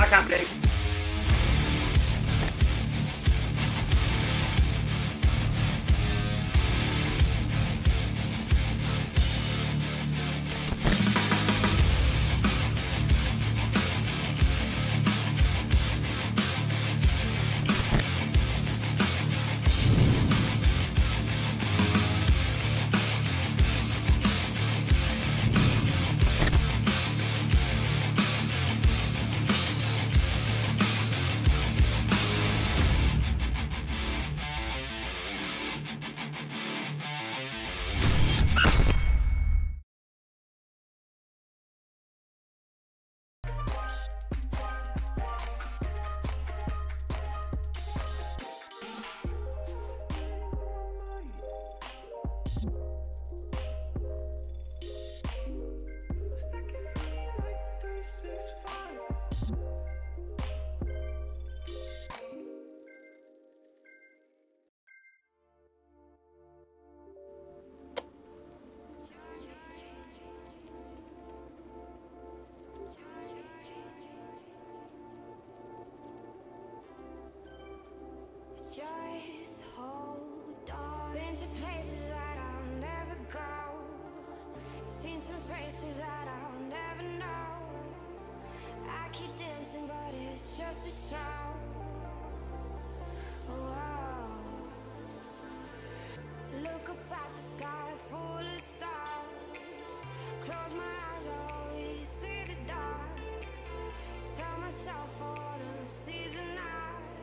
can't believe. Just hold on. Been to places that I'll never go. Seen some faces that I'll never know. I keep dancing, but it's just for show. Whoa. Look up at the sky full of stars. Close my eyes, I only see the dark. Tell myself I wanna seize the night.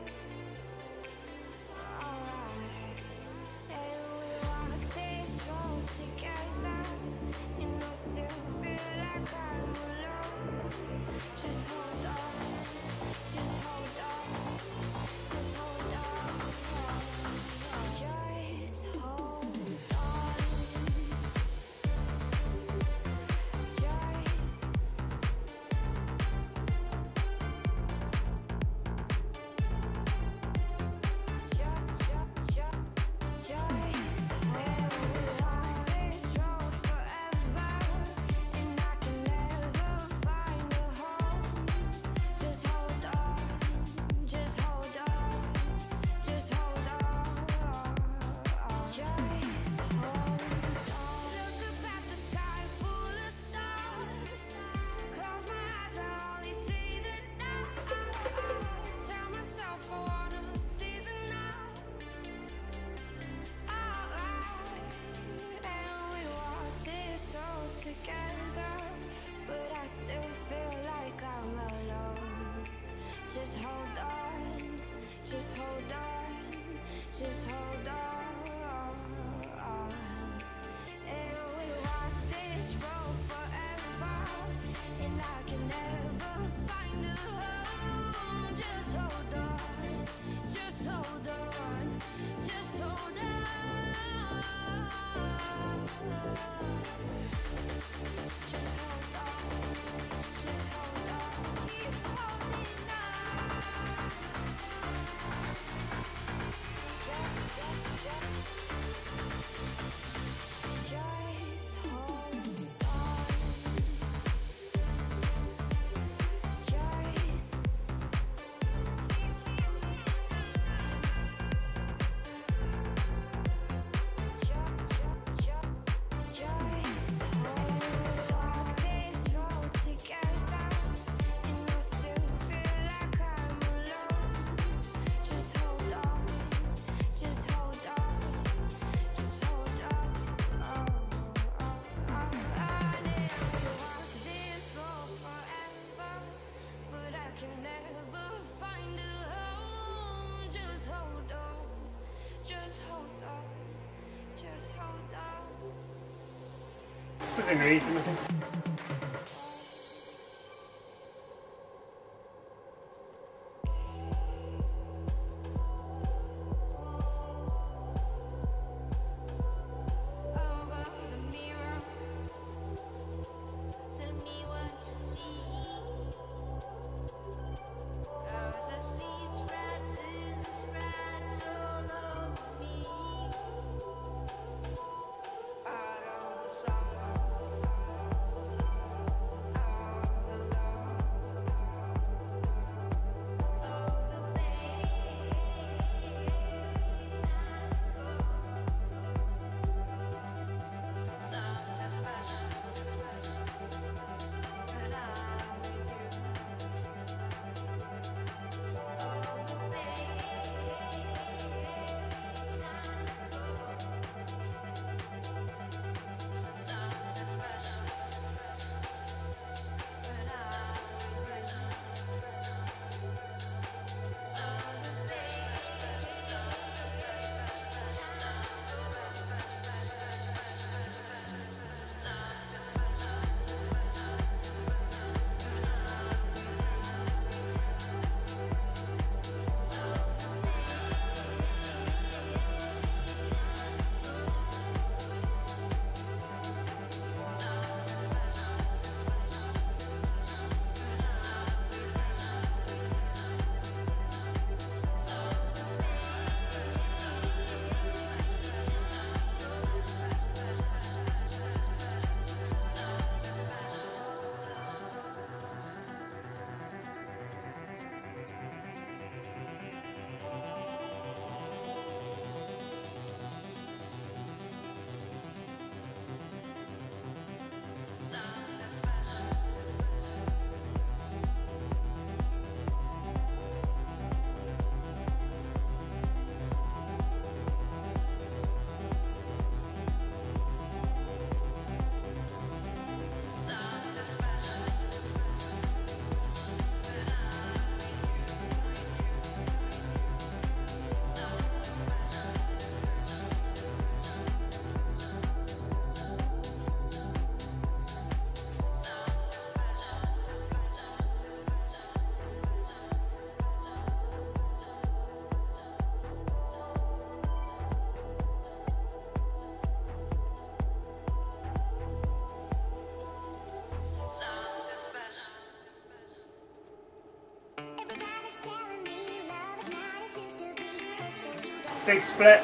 Within reason, I think. Big split.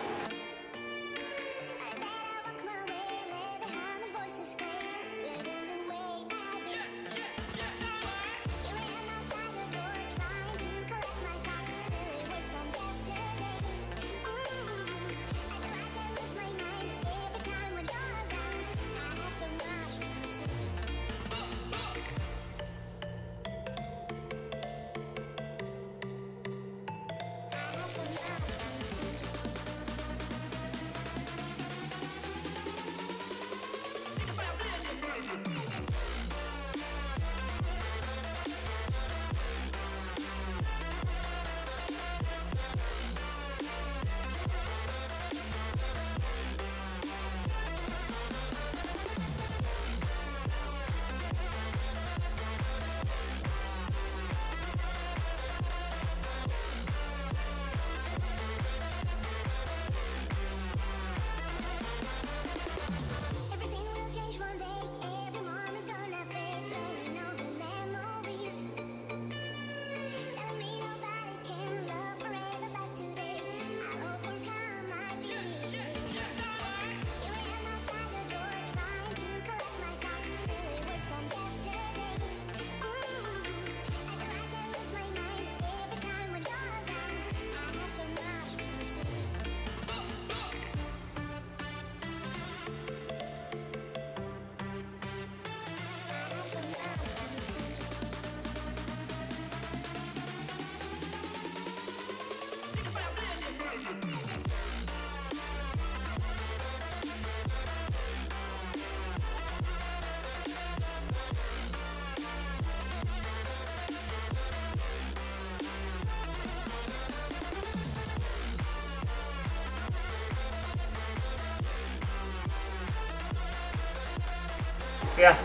Yeah.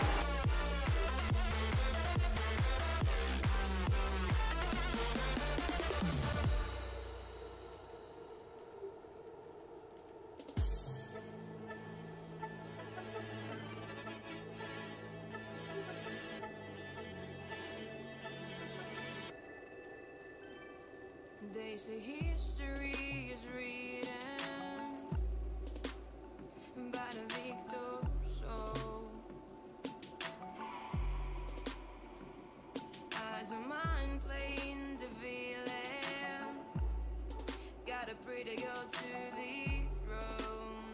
They say history is written by the victor's soul. I don't mind playing the villain. Got a pretty girl to the throne.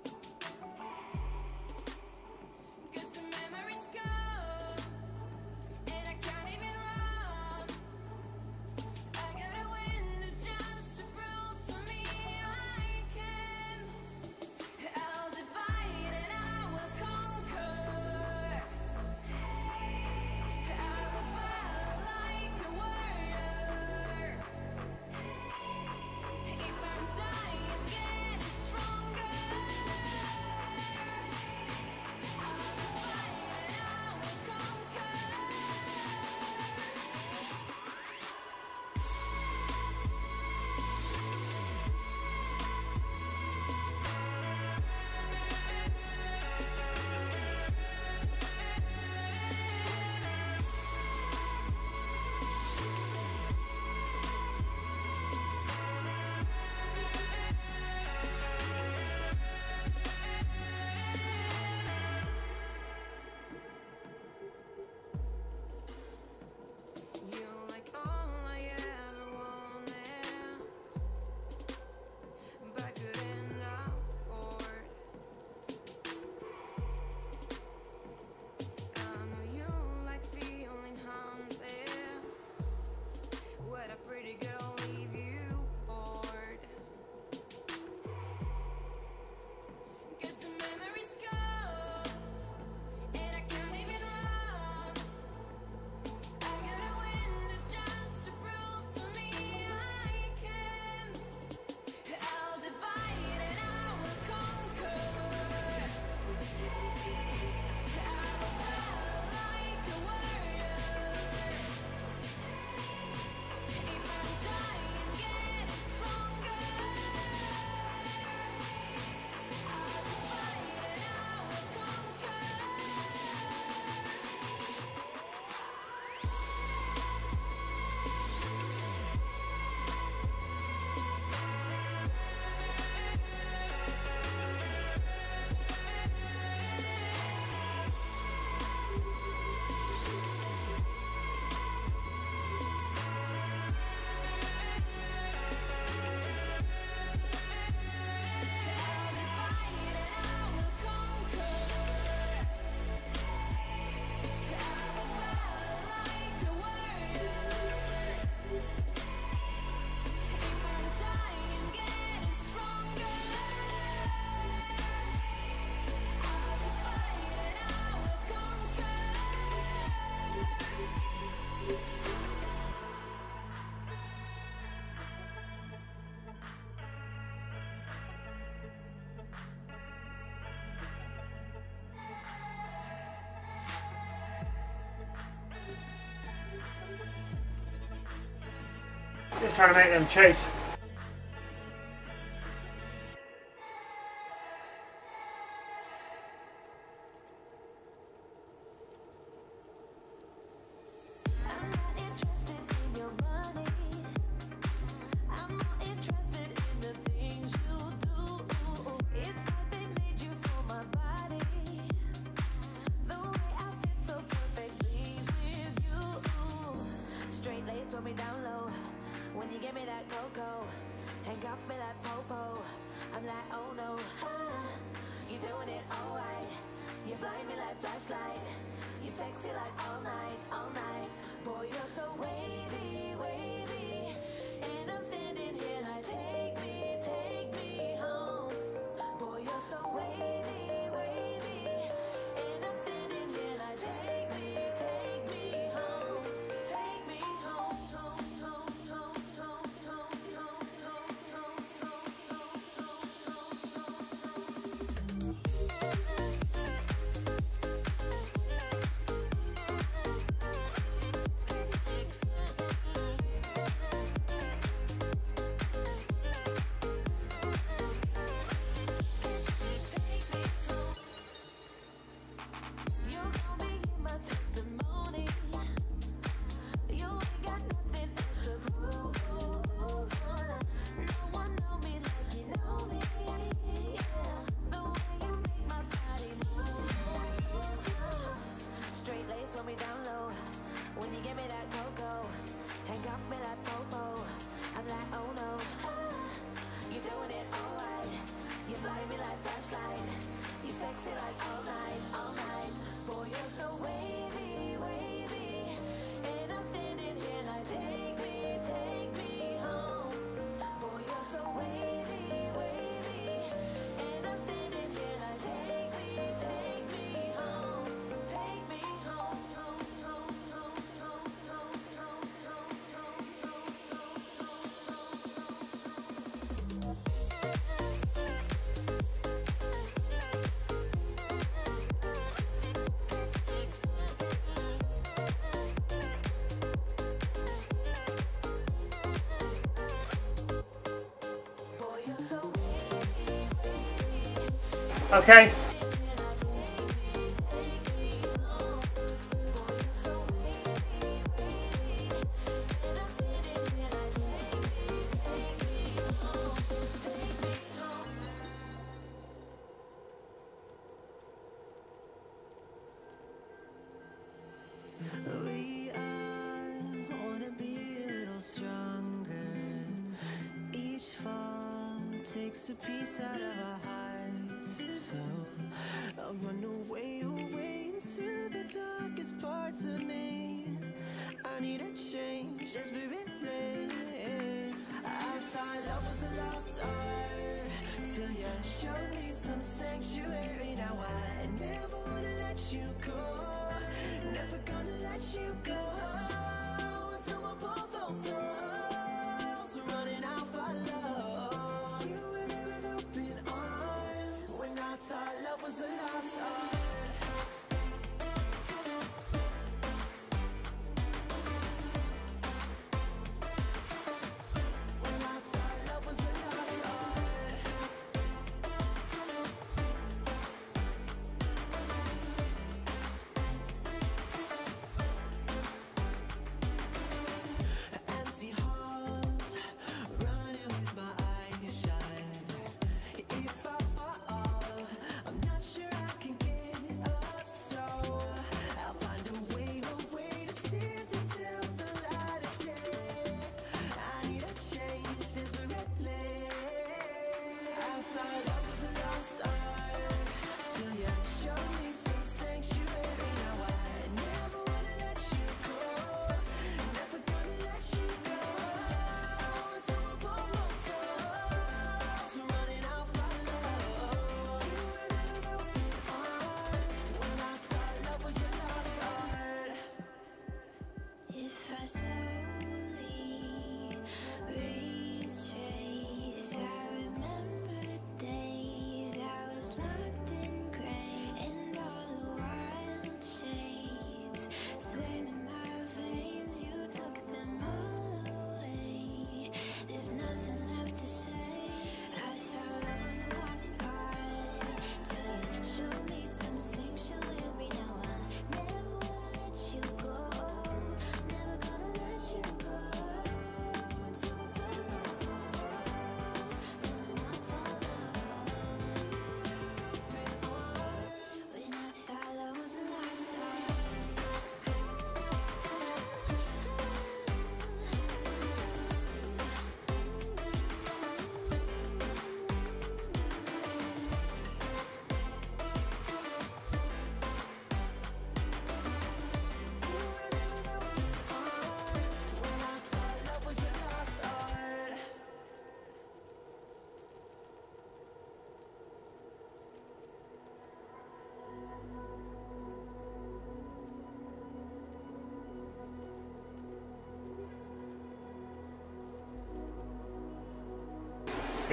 'Cause the memories come and I can't even run. I gotta win this just to prove to me I Just trying to make them chase. Okay. We wanna be a little stronger. Each fall takes a piece out of our hearts. So I'll run away, away into the darkest parts of me. I need a change, desperately. I thought love was a lost art till you showed me some sanctuary. Now I never wanna let you go. Never gonna let you go until we're both on souls running out for love. You were there with open arms when I thought love was a lost art. If I fall, I'm not sure I can get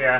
Yeah.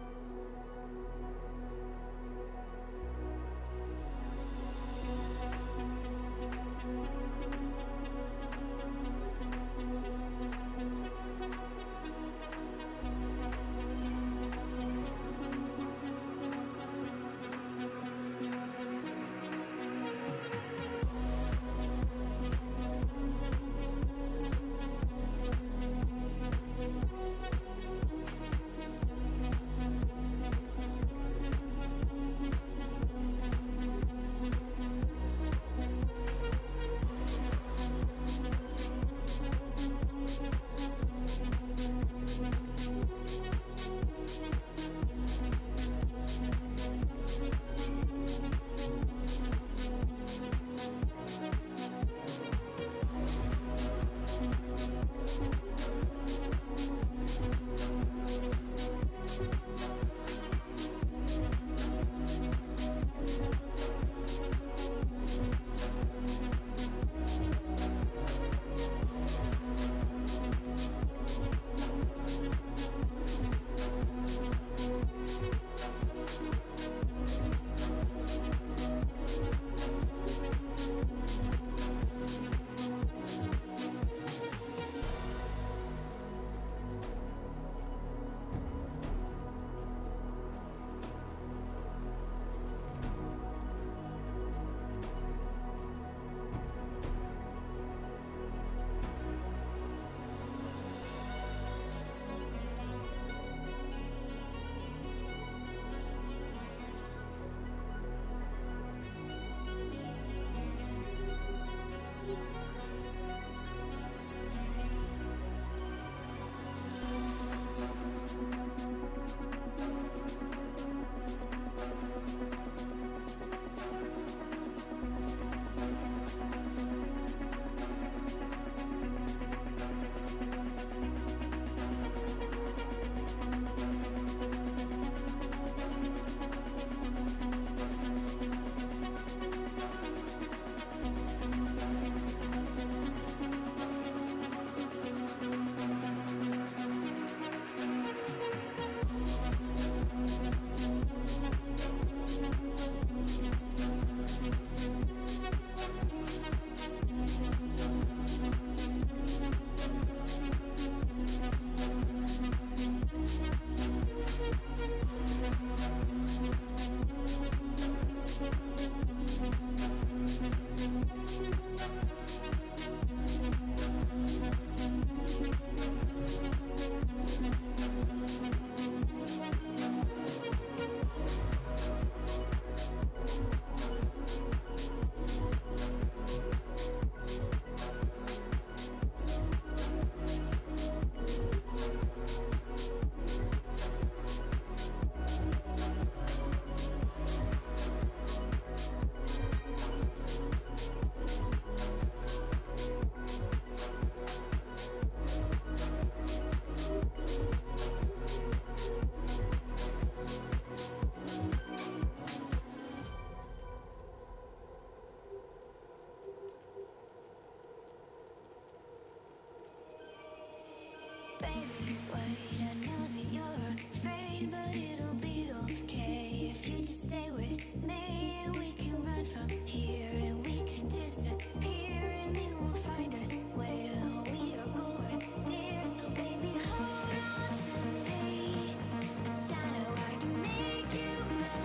Baby, wait, I know that you're afraid, but it'll be okay if you just stay with me. And we can run from here, and we can disappear, and they won't find us where we are going, dear. So baby, hold on to me, 'cause I know I can make you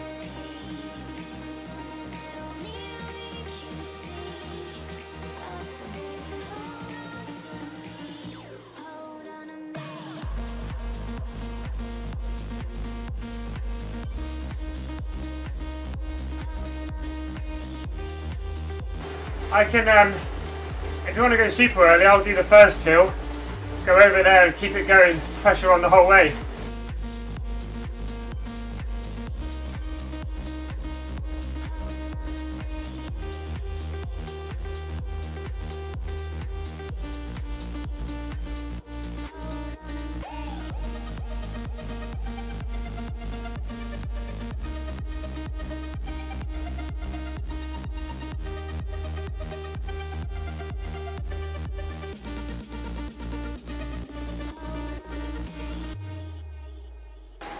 believe in something that only we can see. Oh, so baby, hold on to me, hold on to me. I can, if you want to go super early, I'll do the first hill, go over there and keep it going, pressure on the whole way.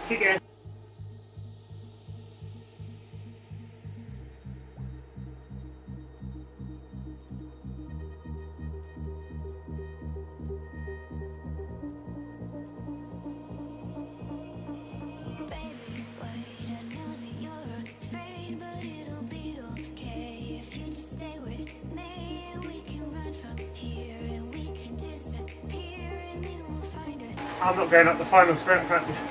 Keep going. Baby, wait, I know that you're afraid, but it'll be okay if you just stay with me. And we can run from here, and we can disappear, and they won't find us. I'm not going up the final sprint practice.